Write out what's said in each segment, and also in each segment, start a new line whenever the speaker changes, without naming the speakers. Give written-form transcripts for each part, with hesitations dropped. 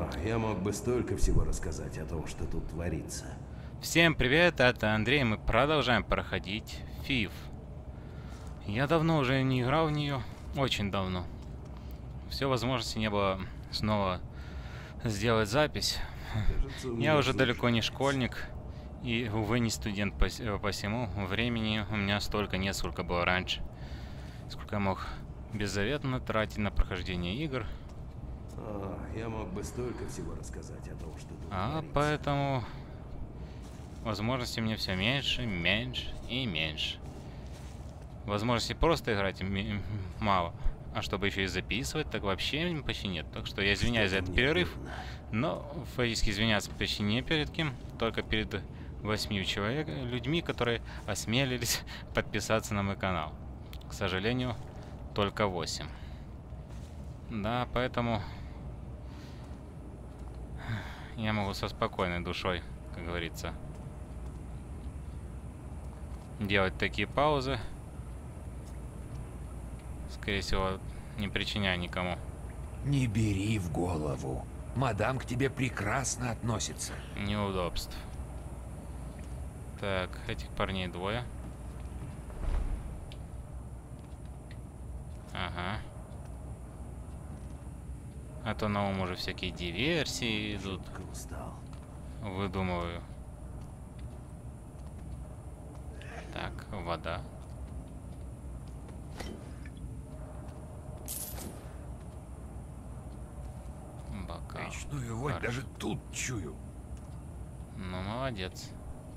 Я мог бы столько всего рассказать о том, что тут творится.
Всем привет, это Андрей, мы продолжаем проходить FIF. Я давно уже не играл в нее, очень давно. Все возможности не было снова сделать запись.
Кажется, у
Я
меня
уже далеко не
случается.
школьник и, увы, не студент посему. Времени у меня столько нет, сколько было раньше. Сколько я мог беззаветно тратить на прохождение игр.
Я мог бы столько всего рассказать о том, что тут творится.
Поэтому возможностей мне все меньше, меньше и меньше. Возможности просто играть мало. А чтобы еще и записывать, так вообще почти нет. Так что я извиняюсь за этот перерыв. Но фактически извиняться почти не перед кем. Только перед 8 людьми, которые осмелились подписаться на мой канал. К сожалению, только 8. Да, поэтому я могу со спокойной душой, как говорится, делать такие паузы. Скорее всего, не причиняя никому.
Не бери в голову. Мадам к тебе прекрасно относится.
Неудобств. Так, этих парней двое. Ага. А то на ум уже всякие диверсии идут.
Жутко устал.
Выдумываю. Так, вода. Бокал.
Речную вонь
Хорошо.
даже тут чую.
Ну, молодец.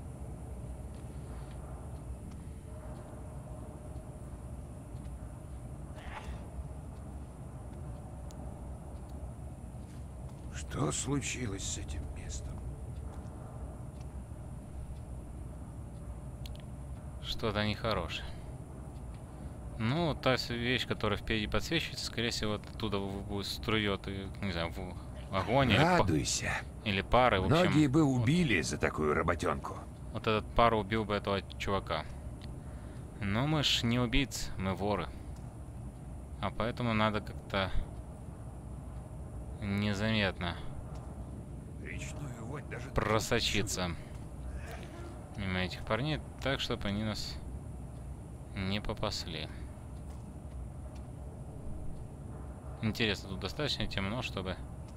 Что случилось с этим местом?
Что-то нехорошее. Ну, та вещь, которая впереди подсвечивается, скорее всего, оттуда будет струет, не знаю, в огонь
Радуйся.
или пары. В общем,
Многие бы убили за такую работенку.
вот этот пар убил бы этого чувака. Но мы ж не убийцы, мы воры. А поэтому надо как-то незаметно
Речную вонь даже тут
просочиться мимо этих парней, так, чтобы они нас не попасли. Интересно, тут достаточно темно, чтобы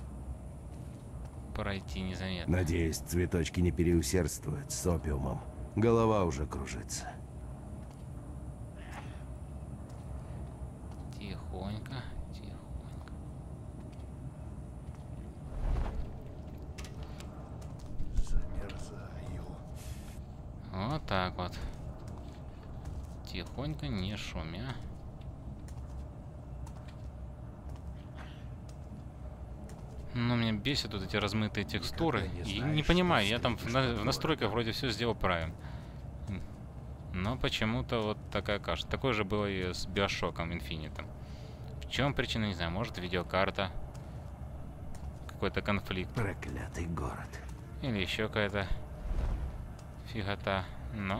пройти незаметно.
Надеюсь, цветочки не переусердствуют с опиумом. Голова уже кружится.
Тихонько, тихонько.
Замерзаю.
Вот так вот. Тихонько, не шумя. Ну, меня бесит вот эти размытые текстуры.
Никогда не
И
знаешь,
не
что
понимаю, я там в
встретишь
настройках вроде все сделал правильно. Но почему-то вот такая каша. Такое же было и с Биошоком Инфинитом. В чем причина, не знаю. Может, видеокарта. Какой-то конфликт.
Проклятый город.
Или еще какая-то фигота. Но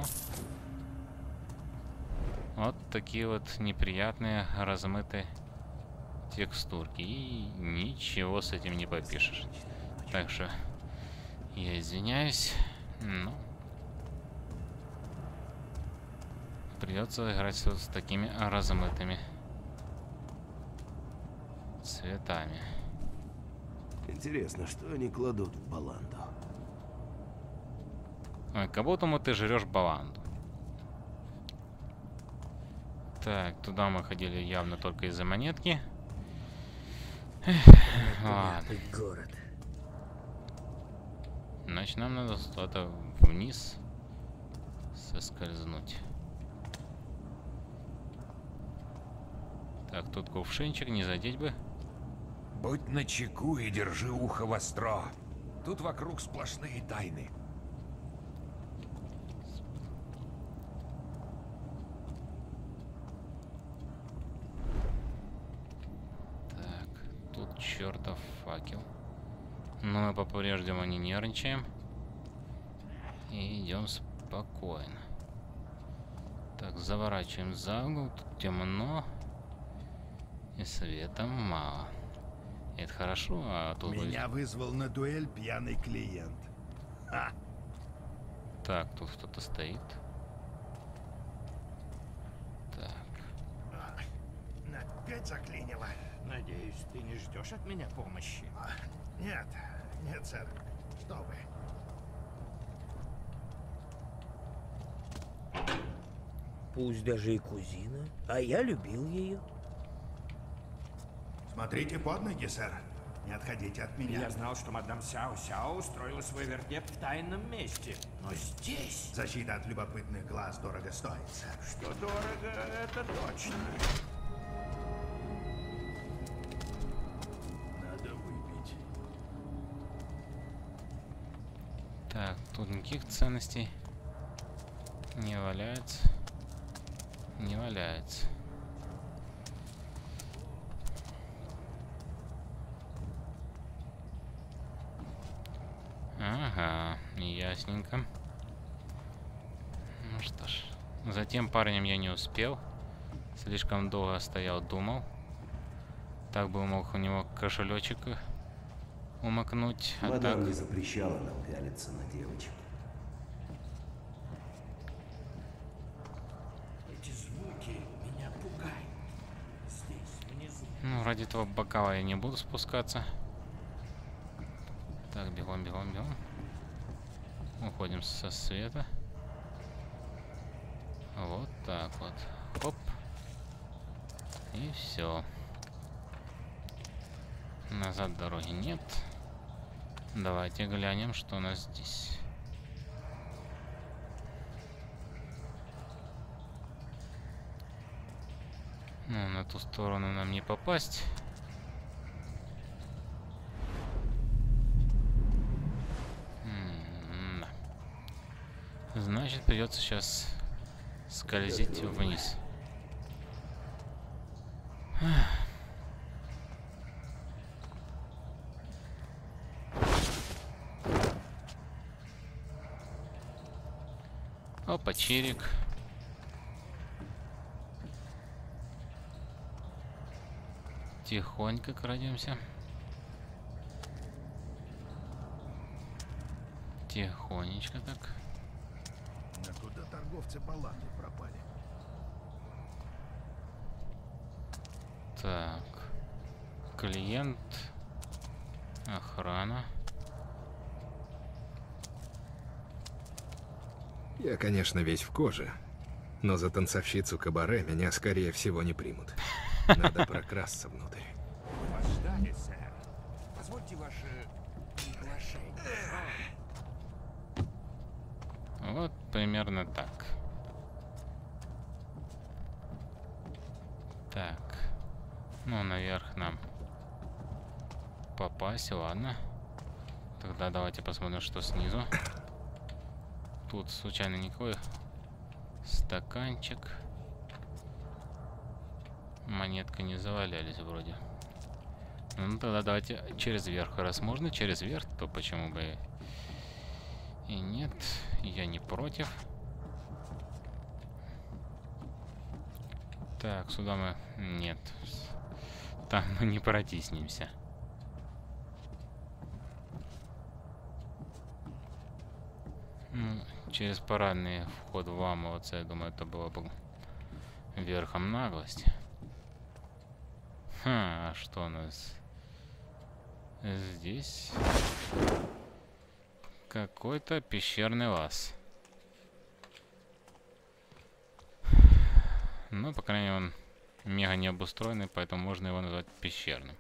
вот такие вот неприятные размытые текстурки. И ничего с этим не попишешь. Так что я извиняюсь, но придется играть вот с такими размытыми цветами.
Интересно, что они кладут в баланду?
Ой, как будто ты жрешь баланду. Так, туда мы ходили явно только из-за монетки. Ладно.
Город.
Значит, нам надо куда-то вниз соскользнуть. Так, тут кувшинчик, не задеть бы.
Будь начеку и держи ухо востро. Тут вокруг сплошные тайны.
Так, тут чертов факел. Но мы по-прежнему не нервничаем. И идем спокойно. Так, заворачиваем за угол. Тут темно. И света мало. Это хорошо, а тут...
Меня вызвал на дуэль пьяный клиент. Ха!
Так, тут кто-то стоит. Так.
Опять заклинило.
Надеюсь, ты не ждешь от меня помощи.
Нет, нет, сэр. Что вы?
Пусть даже и кузина, а я любил ее.
Смотрите под ноги, сэр. Не отходите от меня.
Я знал, что мадам Сяо-Сяо устроила свой вертеп в тайном месте. Но здесь...
Защита от любопытных глаз дорого стоит, сэр.
Что дорого, это точно.
Надо выпить.
Так, тут никаких ценностей не валяется. Не валяется. Ага, ясненько. Ну что ж. За тем парнем я не успел. Слишком долго стоял, думал. Так бы мог у него кошелечек умокнуть. А так...
Мадам не запрещала нам пялиться на девочек.
Эти звуки меня пугают. Здесь, внизу.
Ну, ради этого бокала я не буду спускаться. Так, бегом, бегом, бегом. Уходим со света. Вот так вот. Хоп. И все. Назад дороги нет. Давайте глянем, что у нас здесь. Ну, на ту сторону нам не попасть. Да. Значит, придется сейчас скользить вниз. Опа, чирик. Тихонько крадемся. Тихонечко так.
А куда торговцы баланды пропали?
Так. Клиент. Охрана.
Я, конечно, весь в коже, но за танцовщицу кабаре меня, скорее всего, не примут. Надо прокрасться внутрь.
Вас ждали, сэр. Позвольте ваше приглашение.
Вот примерно так. Так. Ну, наверх нам попасть, ладно. Тогда давайте посмотрим, что снизу. Тут случайно никакой стаканчик. Монетка не завалялись вроде. Ну тогда давайте через верх. Раз можно через верх, то почему бы и нет. Я не против. Так, сюда мы... Нет. Там мы не протиснемся. Ну, через парадный вход вламываться, я думаю, это было бы верхом наглости. А что у нас здесь? Какой-то пещерный лаз. Ну, по крайней мере, он мега необустроенный, поэтому можно его назвать пещерным.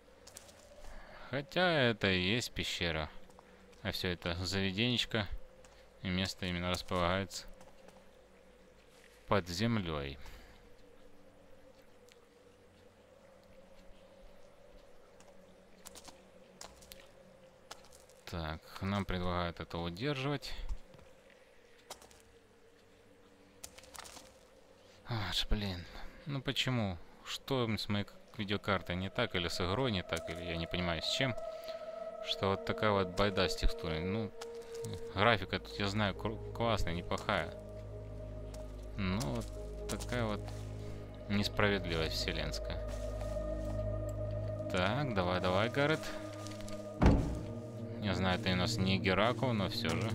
Хотя это и есть пещера. А все это заведенечко. И место именно располагается под землей. Так, нам предлагают это удерживать. Аж, блин. Ну почему? Что с моей видеокартой не так? Или с игрой не так? Или я не понимаю с чем? Что вот такая вот байда с текстурой. Ну, графика тут, я знаю, классная, неплохая. Но вот такая вот несправедливость вселенская. Так, давай, давай, Гаррет. Не знаю, это у нас не Геракл, но все же.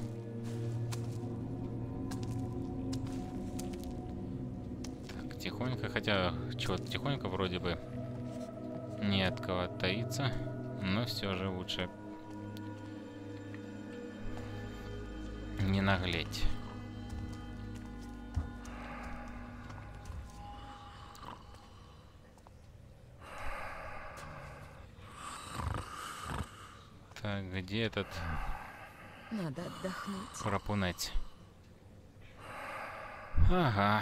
Так, тихонько, хотя чего-то тихонько вроде бы не от кого таиться, но все же лучше не наглеть. Так, где этот
Надо отдохнуть.
Храпунеть? Ага.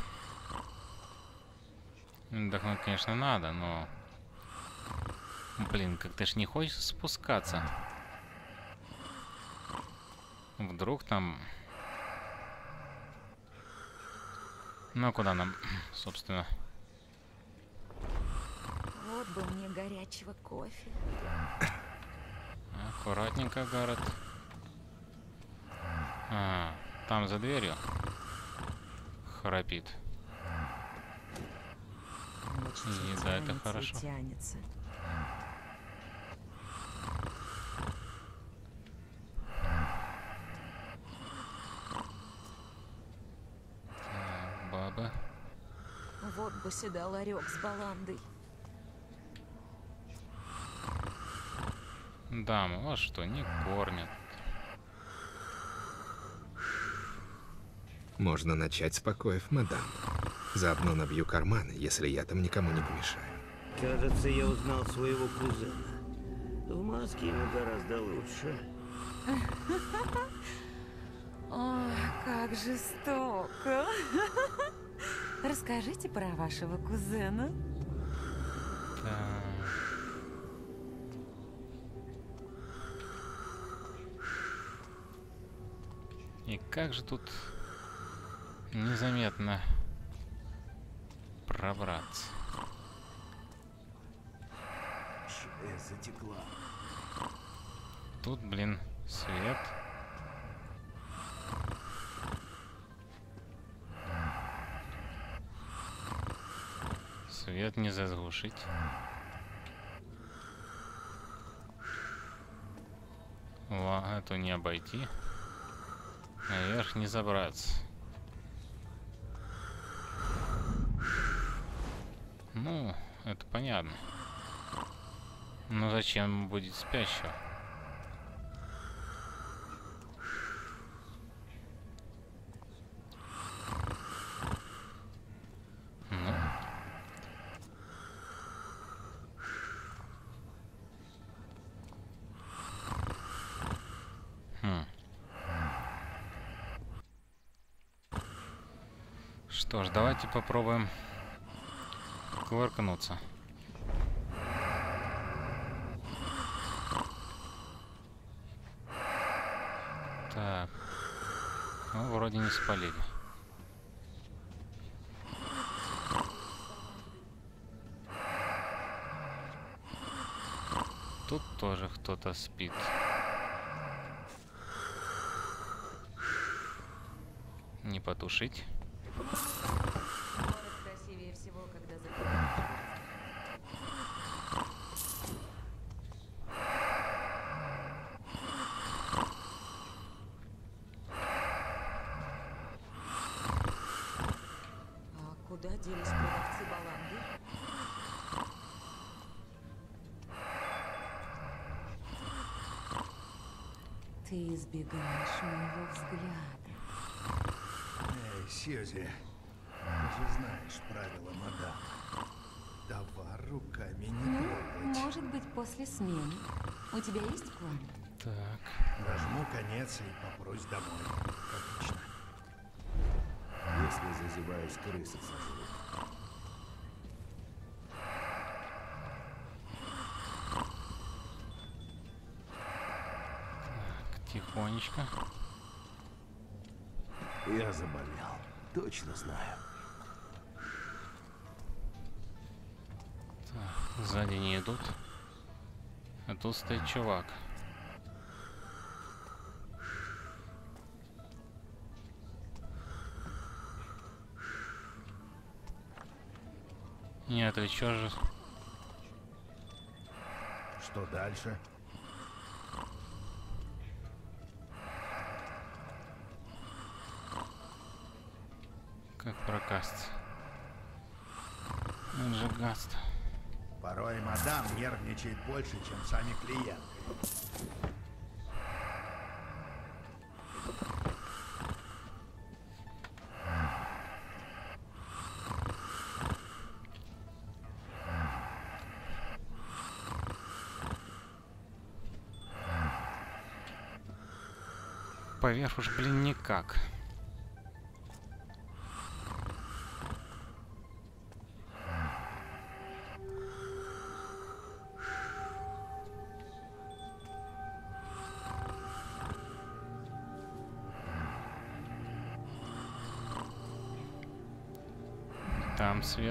Отдохнуть, конечно, надо, но... Блин, как ты ж не хочешь спускаться. Вдруг там... Ну, а куда нам, собственно?
Вот бы мне горячего кофе.
Аккуратненько, Гаррет. А, там за дверью храпит.
Очень
И да, это
тянется и
хорошо.
тянется.
Так, баба.
Вот бы сюда ларек с баландой.
Дамы, вас что, не кормят?
Можно начать с покоев, мадам. Заодно набью карманы, если я там никому не помешаю.
Кажется, я узнал своего кузена. В маске ему гораздо лучше.
Ой, как жестоко. Расскажите про вашего кузена.
Так. И как же тут незаметно пробраться?
Шея затекла.
Тут, блин, свет. Свет не заглушить. Эту не обойти. Наверх не забраться. Ну, это понятно. Но зачем будет спящего? Ну. Что ж, давайте попробуем кувыркнуться. Так. Ну, вроде не спалили. Тут тоже кто-то спит. Не потушить.
Красивее всего, когда закрываешь. А куда делись продавцы баланды? Ты избегаешь моего взгляда.
Эй, Сьюзи, ты же знаешь правила, мадам. Товар руками не трогать.
Может быть, после смены. У тебя есть план?
Так.
Нажму конец и попрусь домой, как обычно.
Если зазеваюсь, крысы сожрут.
Так, тихонечко.
Я заболел. Точно знаю.
Так, сзади не идут. А тут стоит чувак. Нет, и чё же...
что дальше?
Как прокаст. Он же гаст.
Порой мадам нервничает больше, чем сами клиенты.
Поверх уж, блин, никак. Там свет.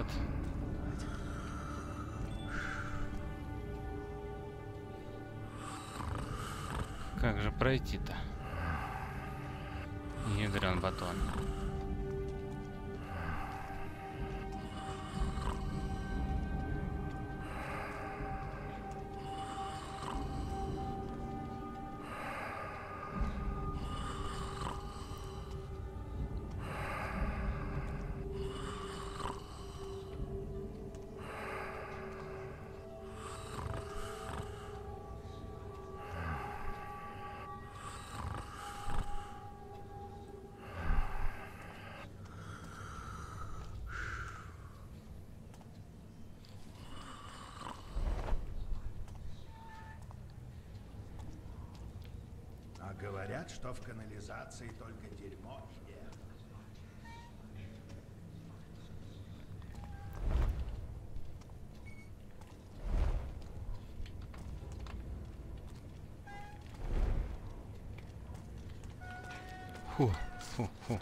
Как же пройти-то? Ядрен батон.
А говорят, что в канализации только дерьмо и нефть.
Фу, фу, фу.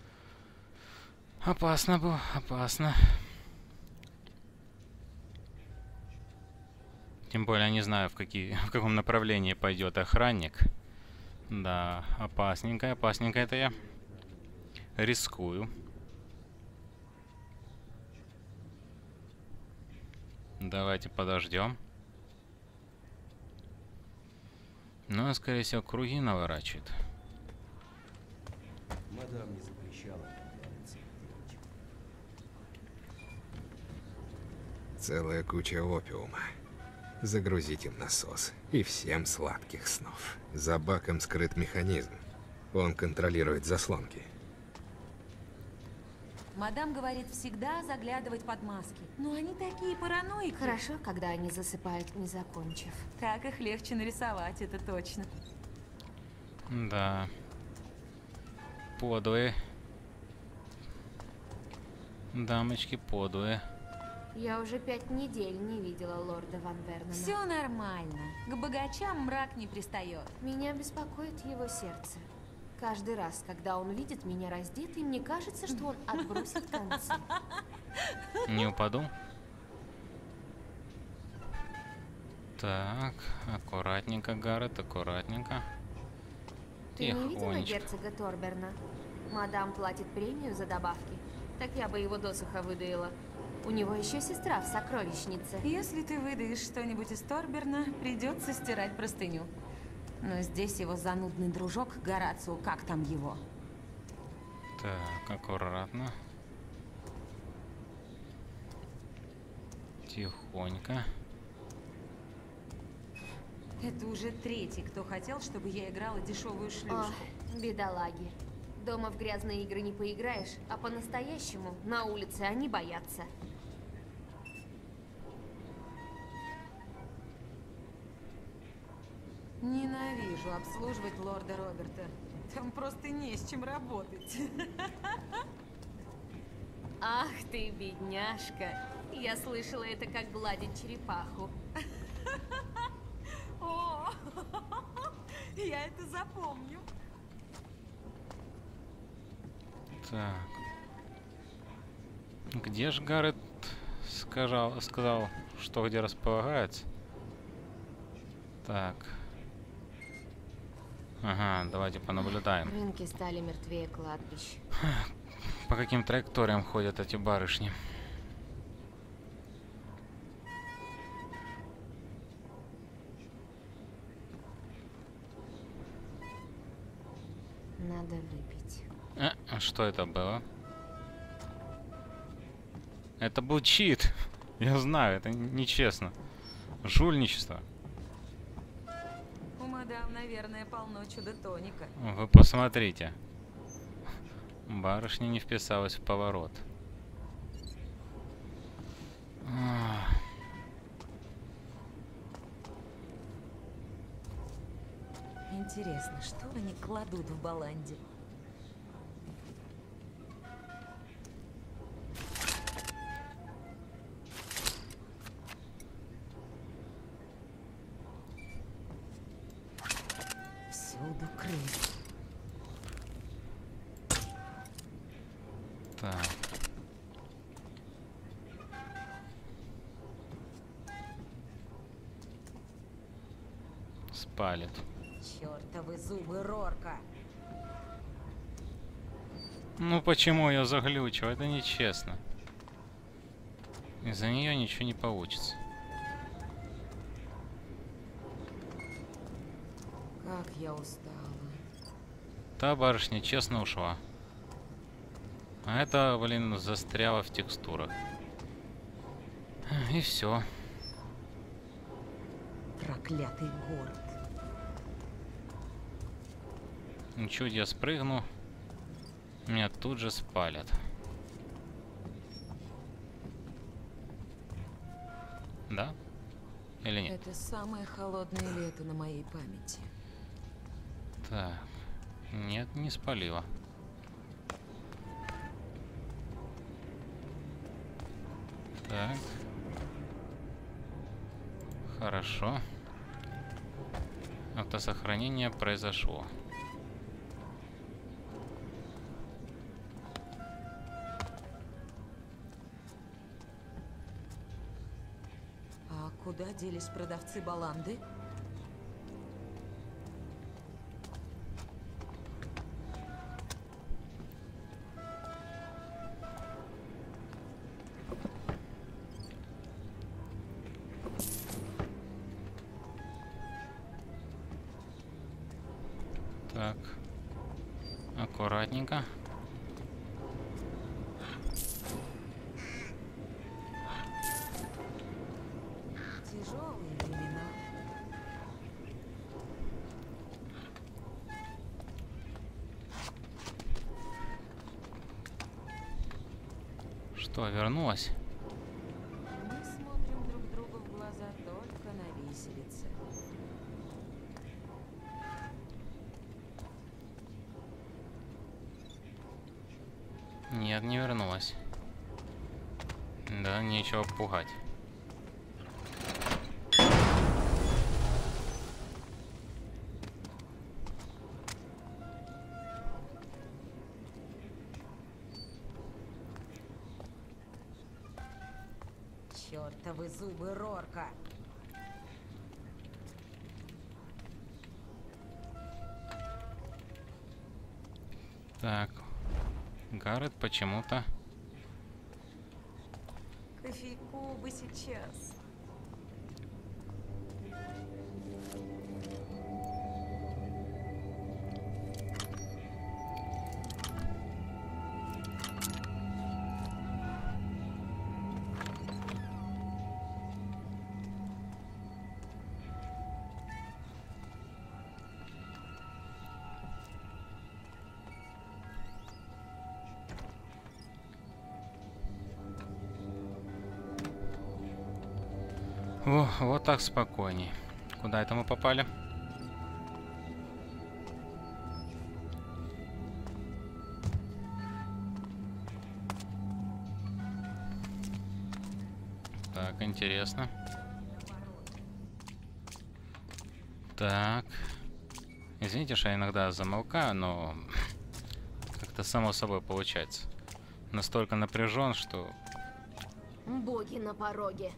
Опасно было, опасно. Тем более не знаю, в каком направлении пойдет охранник. Да, опасненько, опасненько это я. Рискую. Давайте подождем. Ну, скорее всего, круги наворачивает.
Мадам не запрещала мне нравиться, девочка.
Целая куча опиума. Загрузить им насос. И всем сладких снов. За баком скрыт механизм. Он контролирует заслонки.
Мадам говорит всегда заглядывать под маски. Но они такие параноики.
Хорошо, когда они засыпают, не закончив.
Так их легче нарисовать, это точно.
Да. Подлые. Дамочки подлые.
Я уже 5 недель не видела лорда Ван Вернона.
Все нормально. К богачам мрак не пристает.
Меня беспокоит его сердце. Каждый раз, когда он видит меня раздетой, мне кажется, что он отбросит концы.
Не упаду. Так, аккуратненько, Гаррет, аккуратненько.
Ты не видела
Тихонечко.
герцога Торберна? Мадам платит премию за добавки. Так я бы его досуха выдаила. У него еще сестра в сокровищнице.
Если ты выдаешь что-нибудь из Торберна, придется стирать простыню. Но здесь его занудный дружок Горацио, как там его?
Так, аккуратно. Тихонько.
Это уже третий, кто хотел, чтобы я играла дешевую шлюшку.
Ох, бедолаги. Дома в грязные игры не поиграешь, а по-настоящему на улице они боятся.
Ненавижу обслуживать лорда Роберта. Там просто не с чем работать.
Ах ты, бедняжка. Я слышала это, как гладить черепаху.
О, я это запомню.
Так. Где же Гаррет сказал, что где располагается? Так. Ага, давайте понаблюдаем.
Рынки стали мертвее кладбищ.
По каким траекториям ходят эти барышни?
надо выпить.
Что это было? Это был чит. Я знаю, это нечестно. Жульничество.
У мадам, наверное, полно чудо-тоника.
Вы посмотрите. Барышня не вписалась в поворот.
Интересно, что они кладут в Баланде? Всюду крысы.
Так. Спалит.
Чёртовы зубы Рорка.
Ну почему ее заглючил? Это нечестно. Из-за нее ничего не получится.
Как я устала.
Та барышня честно ушла. А это, блин, застряла в текстурах. И все.
Проклятый город.
Чуть я спрыгну, меня тут же спалят. Да? Или нет?
Это самое холодное лето на моей памяти.
Так. Нет, не спалило. Так. Хорошо. Автосохранение произошло.
А куда делись продавцы Баланды?
Так. Аккуратненько.
Тяжелые времена.
Что, вернулась?
Мы смотрим друг другу в глаза только на виселице.
Нет, не вернулась. Да, нечего пугать.
Чёртовы зубы Рорка.
Так. Гаррет почему-то...
Кофейку бы сейчас.
О, вот так спокойней. Куда это мы попали? Так, интересно. Так. Извините, что я иногда замолкаю, но как-то само собой получается. Настолько напряжен, что...
Боги на пороге.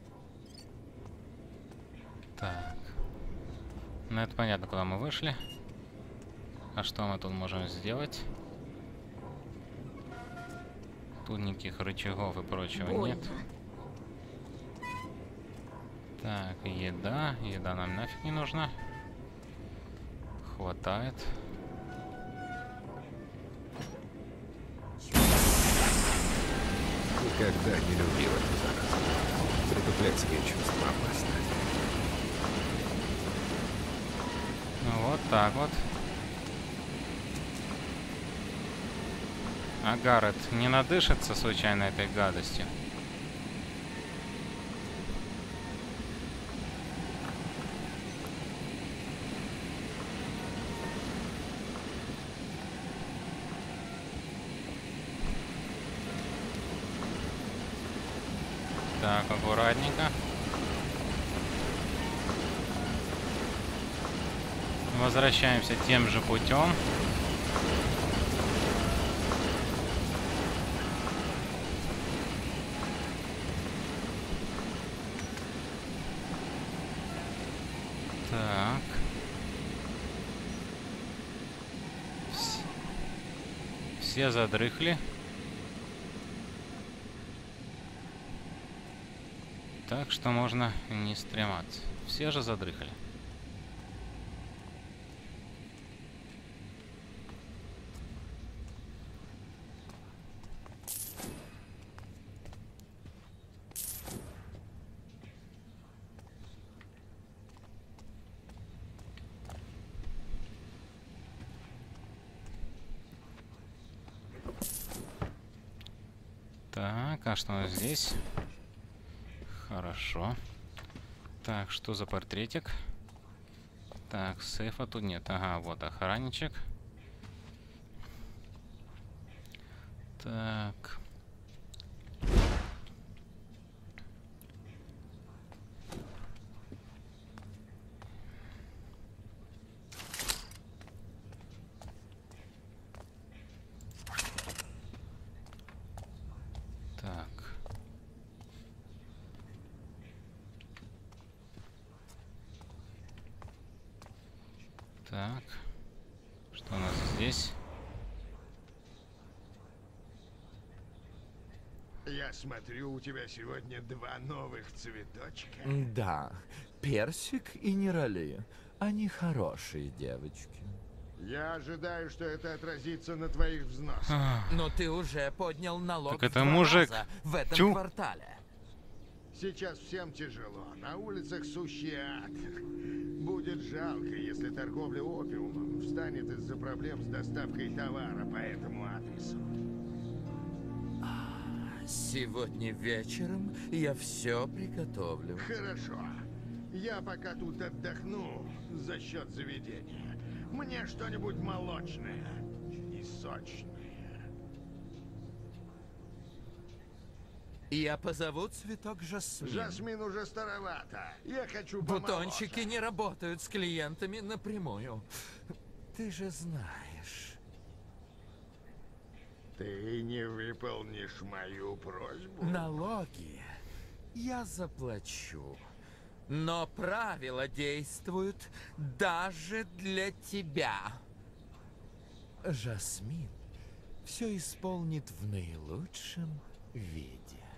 Так. Ну, это понятно, куда мы вышли. А что мы тут можем сделать? Тут никаких рычагов и прочего нет. Так, еда. Еда нам нафиг не нужна. Хватает.
Никогда не любил эту заразу. Притуплять свои чувства опасно.
Ну, вот так вот. А Гаррет не надышится случайно этой гадостью? Так, аккуратненько. Возвращаемся тем же путем. Так. Все задрыхли. Так что можно не стрематься. Все же задрыхали. Так, а что у нас здесь? Хорошо. Так, что за портретик? Так, сейфа тут нет. Ага, вот охранничек. Так. Так. Так. Что у нас здесь?
Я смотрю, у тебя сегодня 2 новых цветочка.
Да, Персик и Нерали. Они хорошие девочки.
Я ожидаю, что это отразится на твоих взносах.
Но ты уже поднял налог
Так это
в 2
мужик.
раза в этом
Тю.
квартале.
Сейчас всем тяжело. На улицах сущий ад. Будет жалко, если торговля опиумом встанет из-за проблем с доставкой товара по этому адресу.
Сегодня вечером я все приготовлю.
Хорошо. Я пока тут отдохну за счет заведения. Мне что-нибудь молочное и сочное.
Я позову цветок Жасмин.
Жасмин уже старовато. Я хочу
Бутончики
помоложе.
не работают с клиентами напрямую. Ты же знаешь.
Ты не выполнишь мою просьбу.
Налоги я заплачу. Но правила действуют даже для тебя. Жасмин все исполнит в наилучшем виде.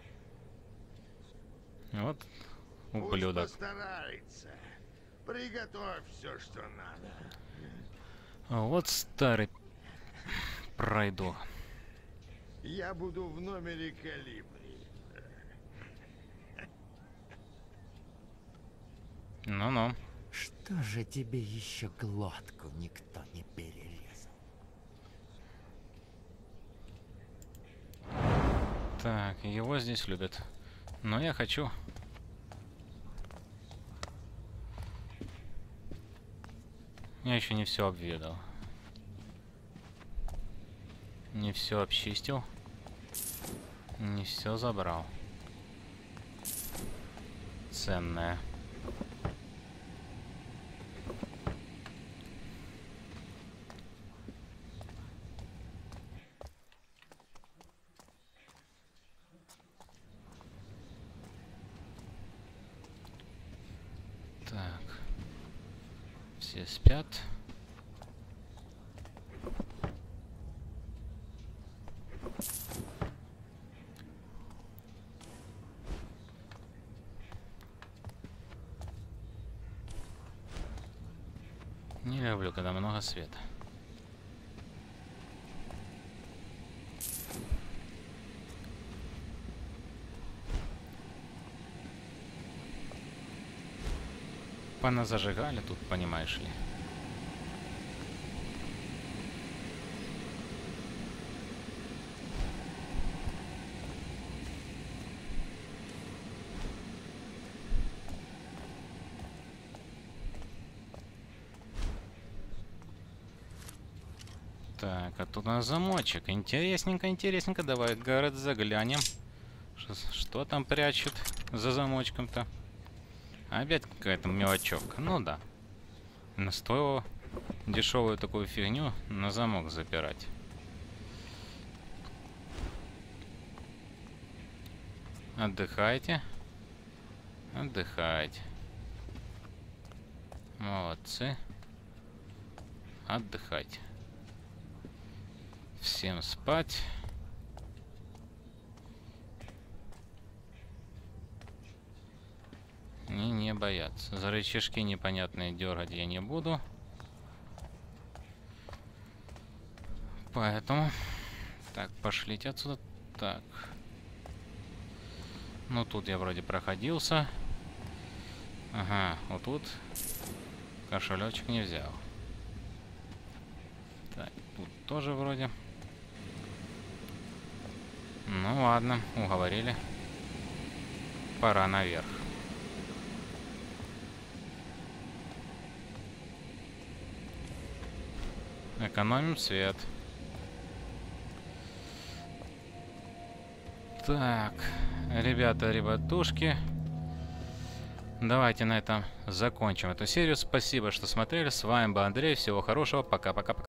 Вот
Пусть
ублюдок.
постарается. Приготовь все, что надо.
Вот старый пройду.
Я буду в номере Калибри.
Ну-ну.
Что же тебе еще глотку никто не перерезал?
Так, его здесь любят. Но я хочу... Я еще не все обведал. Не все обчистил. Не все забрал. Ценное. Так. Все спят. Не люблю, когда много света. Поназажигали тут, понимаешь ли. Так, а тут у нас замочек. Интересненько, интересненько. Давай, город, заглянем. Что там прячут за замочком-то? Опять какая-то мелочок. Ну да. Стоило дешевую такую фигню на замок запирать. Отдыхайте. Отдыхайте. Молодцы. Отдыхайте. Всем спать. И не бояться. За рычажки непонятные дергать я не буду. Поэтому... Так, пошлите отсюда. Так. Ну, тут я вроде проходился. Ага, вот тут кошелечек не взял. Так, тут тоже вроде. Ну ладно, уговорили. Пора наверх. Экономим свет. Так, ребята, ребятушки. Давайте на этом закончим эту серию. Спасибо, что смотрели. С вами был Андрей. Всего хорошего. Пока-пока-пока.